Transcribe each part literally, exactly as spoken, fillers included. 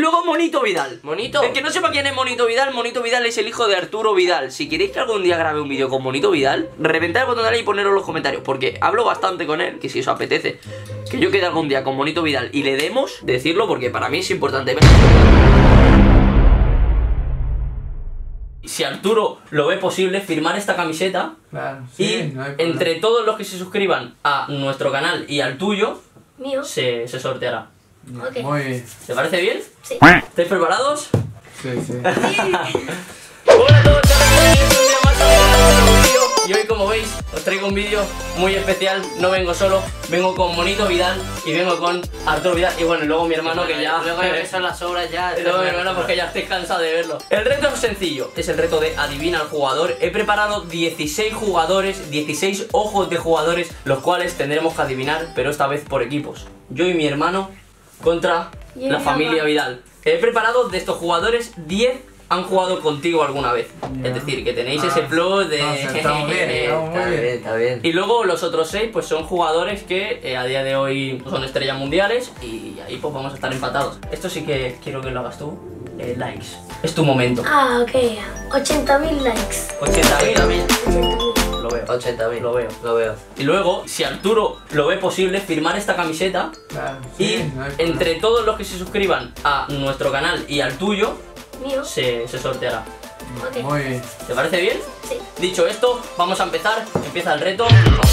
luego Monito Vidal. ¿Monito? El que no sepa quién es Monito Vidal, Monito Vidal es el hijo de Arturo Vidal. Si queréis que algún día grabe un vídeo con Monito Vidal, reventad el botón de like y ponerlo en los comentarios, porque hablo bastante con él, que si os apetece que yo quede algún día con Monito Vidal y le demos, decirlo, porque para mí es importante. Si Arturo lo ve posible, firmar esta camiseta. Claro, sí, y no hay problema. entre todos los que se suscriban a nuestro canal y al tuyo, Mío. se, se sorteará. Ok. Muy bien. ¿Te parece bien? Sí. ¿Estáis preparados? Sí, sí. Hola a todos, chavales, un día más a un vídeo. Y hoy, como veis, os traigo un vídeo muy especial. No vengo solo, vengo con Monito Vidal y vengo con Arturo Vidal. Y bueno, y luego mi hermano, que ya... Luego ya son las obras ya. Y luego mi hermano, porque ya estoy cansado de verlo. El reto es sencillo, es el reto de adivina al jugador. He preparado dieciséis jugadores, dieciséis ojos de jugadores, los cuales tendremos que adivinar, pero esta vez por equipos. Yo y mi hermano contra Y la el familia papá. Vidal. He preparado de estos jugadores, diez han jugado contigo alguna vez. Ya. Es decir, que tenéis Ah, ese plus de... no, o sea, estamos bien, estamos muy Está bien. bien, está bien. Y luego los otros seis pues son jugadores que eh, a día de hoy son estrellas mundiales y ahí pues vamos a estar empatados. Esto sí que quiero que lo hagas tú. Eh, likes. Es tu momento. Ah, ok. ochenta mil likes. ochenta mil. ochenta mil. ochenta mil. Lo veo. ochenta mil. Lo veo. Lo veo. Y luego, si Arturo lo ve posible, firmar esta camiseta. Claro, Y sí, no hay problema. entre todos los que se suscriban a nuestro canal y al tuyo, Mío. se, se sorteará. Ok. Muy bien. ¿Te parece bien? Sí. Dicho esto, vamos a empezar. Empieza el reto.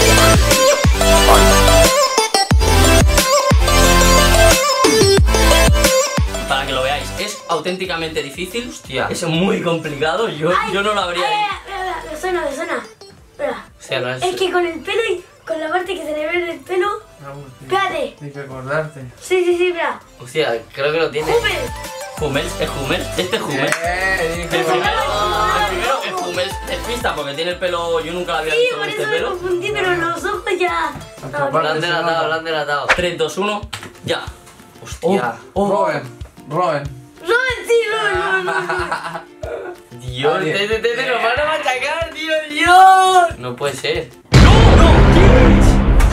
Para que lo veáis, es auténticamente difícil. Hostia. Es muy complicado. Yo, Ay, yo no lo habría ay, hecho. ay, ay, ay, Me suena, me suena. Espera. Hostia, no es... Es que con el pelo y con la parte que se le ve del pelo. Vamos, tío. Espérate. Tienes que acordarte. Sí, sí, sí, espera. Hostia, creo que lo tiene. Hummel. Hummels, es Hummels. Este es Hummels. Eh, El hijo. primero, el primero es Hummels. Es pista porque tiene el pelo. Yo nunca lo había Sí, visto por con eso este me pelo. confundí, pero los ojos ya. Otra No, Lo parte. han delatado, lo han delatado. tres, dos, uno, ya. Hostia. Oh, Robin. Robin. Robin, sí, Robin, no, no, no. Dios, Nadie. te, te, te, te nos van a machacar, tío, Dios. No puede ser. ¡No, no! ¿Quién es?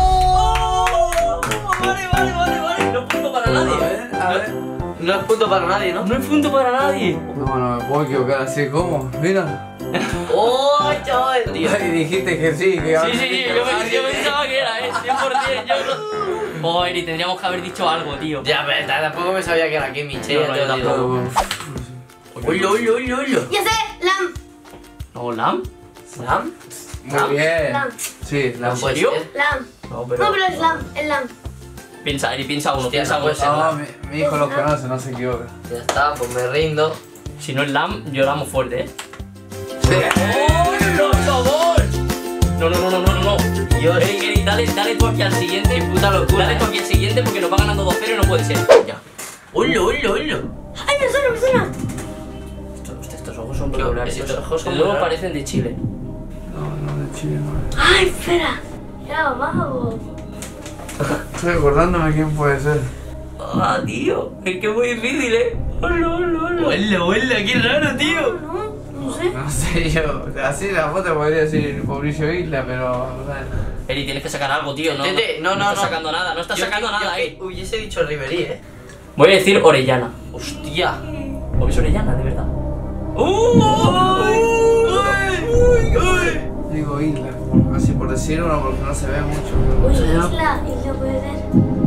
¡Oh! Vale, vale, vale, vale. No es punto para A nadie. ver, a ver. No es punto para nadie, ¿no? No es punto para nadie. No, no me puedo equivocar así como. Mira. ¡Oh, chaval! Tío. Y dijiste que sí, que Sí, sí, sí, yo, me- yo pensaba que era, eh, cien por cien, yo no... Oh, Eri, tendríamos que haber dicho algo, tío. Ya, pero tampoco me sabía que era Kimmich, No, eh, no, te yo lo digo. tampoco. Uy, uy, uy, uy. Ya sé, Lam. ¿No, Lam? ¿Lam? Muy bien. Lam. Sí, la No puede serio? ser. Lam. No, No, pero es Lam, es Lam. Piensa, Eri, piensa uno, Hostia, piensa no uno. puede ser. No, mi, mi hijo los conoce, no se equivoca. Ya está, pues me rindo. Si no es Lam, lloramos fuerte, eh. Sí. ¡Oh, no, favor! No, no, no, no, no, no, no. Dios. Eri, Eri, dale, dale tú aquí al siguiente. Qué puta locura, Dale tú eh. aquí al siguiente porque nos va ganando dos cero y no puede ser. Ya. Uy, uy, uy. Ay, me suena, me suena. Estos, estos ojos son Tío, peculiares. estos Estos ojos son luego muy raros. parecen de Chile. No, no, de Chile, no. Ay, espera. Ya, vamos. Estoy acordándome quién puede ser. Ah, tío. Es que es muy difícil, eh. Hola, hola, hola. Hola, hola, qué raro, tío. No, no sé. No sé yo. Así la foto podría decir Mauricio Isla, pero. Eri, tienes que sacar algo, tío. No, Tete, no, no, estás no. sacando nada, no estás Yo sacando que- nada yo ahí. que Hubiese dicho Ribery, eh. Voy a decir Orellana. Hostia. Porque es Orellana, de verdad. Digo Isla. Así por decir uno porque no se ve mucho. Uy, pero- Isla, Isla puede ser.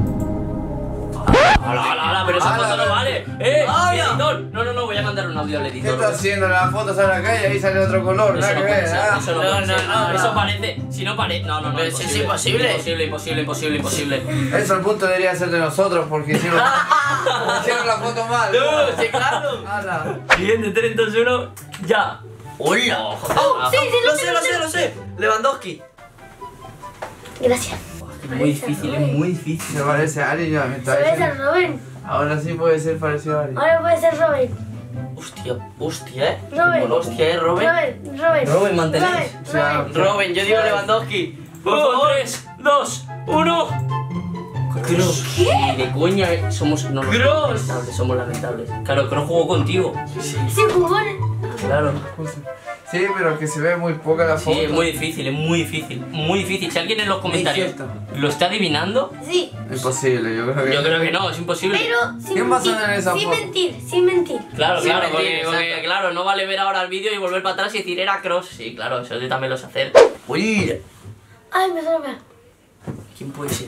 ¡Hala, hala, hala! Pero esa ¡Hala! foto no vale. ¡Eh! ¡Hala! ¡Editor! No, no, no, voy a mandar un audio al ¿Qué editor. está haciendo? La foto sale acá y ahí sale otro color. Eso Nada no que puede ver. ser, ah. eso no No, puede no, ser. no, Eso no. parece, si no parece, no, no, no, Pero si es imposible. Imposible, imposible, imposible, imposible. Eso al punto debería ser de nosotros porque hicieron, hicieron la foto mal. No, sí, claro. Ala. Siguiente, tres, dos, uno, ya. ¡Hola! Oh, sí, sí, Lo sé, lo sé, lo sé. Lewandowski. Gracias. Es muy difícil, es muy difícil. Se parece a Ari ya me Se está parece a diciendo. Robin. Ahora sí puede ser parecido a Ari. Ahora puede ser Robin. Hostia, hostia, eh. Robin. Hostia, eh, Robin. Robin, Robin. Robin, mantenéis. Robin, O sea, Robin. Robin, yo digo Lewandowski. Por Uno, favor. tres, dos, uno. Cross. Ni de coña, eh. Somos. No, no, Kroos. somos lamentables, somos lamentables. Claro, Kroos jugó contigo. Sí, jugó en- Claro. Sí, pero que se ve muy poca la foto. Sí, es muy difícil, es muy difícil, muy difícil. Si alguien en los comentarios cierto. lo está adivinando, Sí. Imposible, yo creo que. yo creo que no, es imposible. Pero sin ¿Qué pasa mentir, en esa sin foto? mentir, sin mentir. Claro, Sin claro, mentir, porque, porque, exacto. claro, no vale ver ahora el vídeo y volver para atrás y decir era Cross. Sí, claro, eso yo también lo sé hacer. Uy. Ay, me suena. ¿Quién puede ser?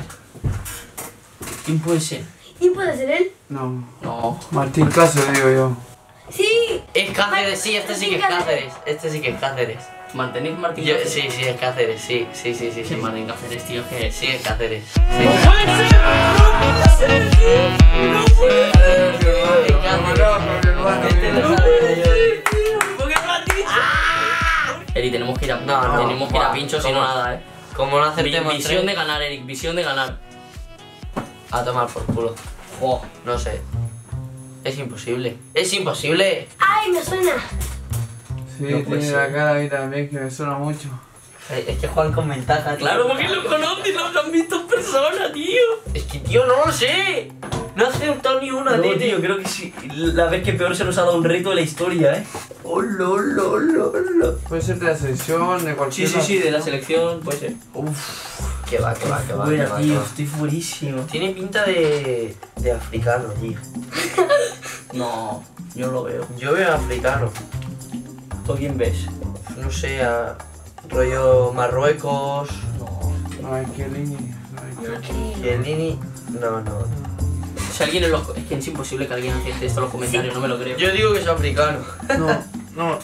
¿Quién puede ser? ¿Y puede ser él? No. No. Martín Caso, digo yo. Sí. Es Cáceres, sí, este sí que es Cáceres. Este sí que es Cáceres. ¿Mantenéis Martín Yo, Cáceres? sí, sí, es Cáceres, sí, sí, sí, sí. Sí, sí. Martín Cáceres, tío, que Sí, es Cáceres. Sí. ¡No puede ser! ¡No puede ser! ¡No puede ser! Es Cáceres. Este lo sabía yo. ¿Por qué no lo has dicho? Eri, tenemos que ir a, No, no, tenemos que ir a va, pinchos y ¿cómo? no nada, eh. Como no Vi- acertemos visión tres, de ganar, Eric, visión de ganar. a tomar por culo. Jo. No sé. Es imposible. Es imposible. Ay, me suena. Sí, No puede tiene ser. la cara ahí también que me suena mucho. Es que juegan con ventaja, tío. Claro, porque lo conoces, lo han visto en persona, tío. Es que, tío, no lo sé. No ha acertado ni una, No, tío. tío, creo que sí. La vez que peor se nos ha dado un reto de la historia, eh. Hola, hola, hola, hola. Puede ser de la selección, de Sí, cualquier. sí, sí, de la selección, puede ser. Que va, que va, que va, que Fuera, va, que tío, va. estoy fuerísimo. Tiene pinta de, de africano, tío. No, yo lo veo. Yo veo africano. ¿Tú quién ves? No sé, a rollo Marruecos. No. No hay que línea. No hay No que. creo. Gelini. No, no. Si alguien en los... Es que es imposible que alguien acierte esto en los comentarios, no me lo creo. Yo digo que es africano. No, no.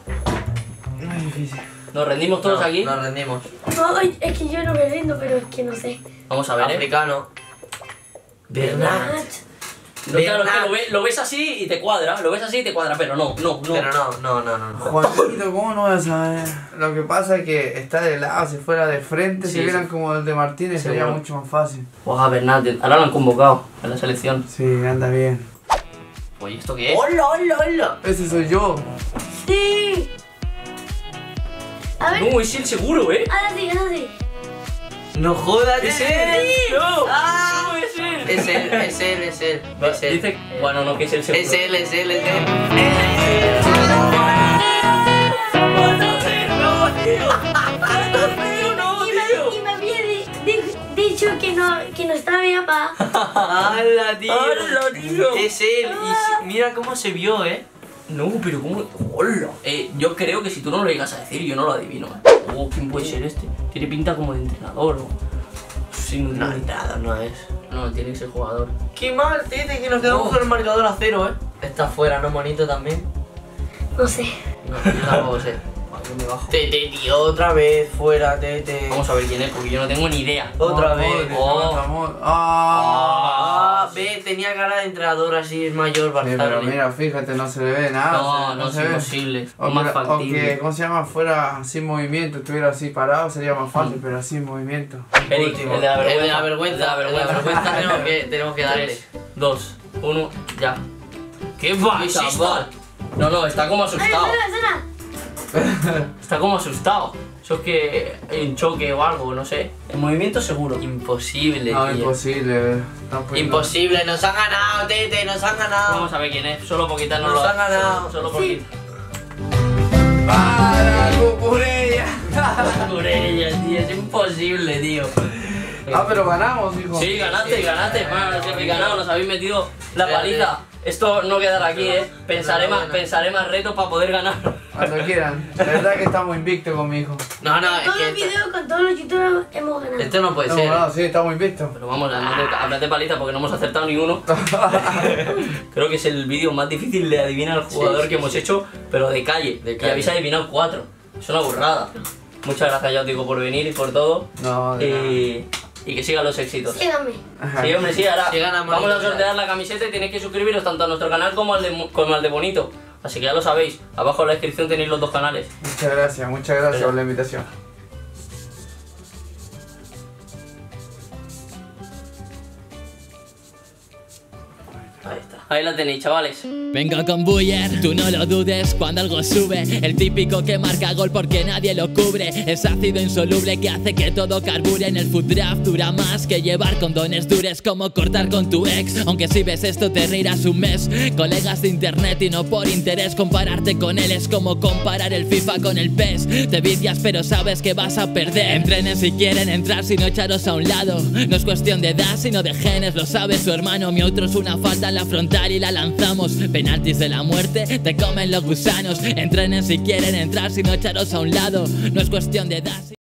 No es difícil. Nos rendimos todos No, aquí. Nos rendimos. No, ay, es que yo no me rindo, pero es que no sé. Vamos a ver, eh. Africano. Bernat. No, claro, es que Bernat. lo, ve- lo ves así y te cuadra, lo ves así y te cuadra, pero no, no, no. Pero no, no, no, no. no. Juanito, ¿cómo no vas a saber? Lo que pasa es que está de lado, si fuera de frente, Sí, si vieran sí. como el de Martínez sería Seguro. mucho más fácil. Ojalá, Bernat, ahora lo han convocado en la selección. Sí, anda bien. Oye, ¿esto qué es? Hola, hola, hola. Ese soy yo. Sí. A ver, No, es el seguro, eh. ahora sí, ahora sí. No jodas, ¡Es él! ¡No! Ah. ¡No, es él! Es él, es él, es él. Es él. Dice... Bueno, no, que es el seguro. Es él, es él, es él. ¡No, tío! ¡No, Y me, tío! y me había di- di- dicho que no, que no estaba mi papá. ¡Hala, tío! ¡Hala, tío! Es él. Y si- mira cómo se vio, eh. No, pero ¿cómo? ¡Hola! Eh, yo creo que si tú no lo llegas a decir, yo no lo adivino, eh. Oh, ¿quién puede ser este? Tiene pinta como de entrenador o... Sí, no, No, no, nada, no es. no, tiene que ser jugador. Qué mal, tete, que nos quedamos Oh. con el marcador a cero, eh. Está fuera, ¿no, bonito también? No sé. No, yo tampoco sé. Yo me bajo. Tete, tío, otra vez fuera, tete. Vamos a ver quién es, porque yo no tengo ni idea. Otra Oh, vez. Modric, Oh. otra Mod- Ah. Ah, ve, tenía cara de entrenador así, es mayor, Sí, pero Barzagli. mira, fíjate, no se le ve nada. No, se- no, es se ve. imposible. O, más que- o factible. que, ¿cómo se llama? Fuera sin movimiento, estuviera así parado, sería más fácil, pero así en movimiento. Eric, Último. el de la vergüenza. El de la vergüenza, El de la el de la vergüenza. vergüenza tenemos que, tenemos que darle. tres, dos, uno, ya. ¿Qué va, ¿Qué es esto? chaval? No, no, está como Ay, asustado. suena, suena. Está como asustado. Eso es que hay un choque o algo, no sé. El movimiento seguro. Imposible, No, tío. imposible. están poniendo- Imposible, nos han ganado, tete, nos han ganado. Vamos a ver quién es, solo por quitarnos Nos los- han ganado. Solo, solo por Sí. ¡Para, Cucurella! quitar. Por ella, tío, es imposible, tío. Ah, pero ganamos, hijo. Sí, ganaste, ganaste, bueno, si habéis ganado, nos habéis metido la Espérate. paliza. Esto no quedará aquí, eh. Pensaré más, Enhorabuena. pensaré más retos para poder ganar. Cuando quieran. La verdad que estamos invictos con mi hijo. No, no, es Todos que los esto, videos con todos los youtubers hemos ganado. esto no puede No, ser. no, sí, estamos invictos. Pero vamos, hablad de paliza porque no hemos acertado ni uno. Creo que es el vídeo más difícil de adivinar al jugador sí, que hemos sí. hecho, pero de calle. De Y calle. habéis adivinado cuatro. Es una burrada. Muchas gracias, ya os digo, por venir y por todo. No, de Y, y que sigan los éxitos. Síganme. nada. Sí, hombre, sí, ahora Sí, ganamos vamos a nosotros. sortear la camiseta y tenéis que suscribiros tanto a nuestro canal como al de, Mo- como al de Bonito. Así que ya lo sabéis, abajo en la descripción tenéis los dos canales. Muchas gracias, muchas gracias Pero- por la invitación. Ahí está. Ahí la tenéis, chavales. Vengo con Buller, tú no lo dudes cuando algo sube. El típico que marca gol porque nadie lo cubre. Es ácido insoluble que hace que todo carbure. En el food draft dura más que llevar condones dures. Como cortar con tu ex, aunque si ves esto te reirás un mes. Colegas de internet y no por interés. Compararte con él es como comparar el FIFA con el P E S. Te vicias pero sabes que vas a perder. Entrenen si quieren entrar, si no echaros a un lado. No es cuestión de edad sino de genes, lo sabe su hermano. Mi otro es una falta en la frontal y la lanzamos. Penaltis de la muerte, te comen los gusanos. Entrenen si quieren entrar, si no echaros a un lado. No es cuestión de edad.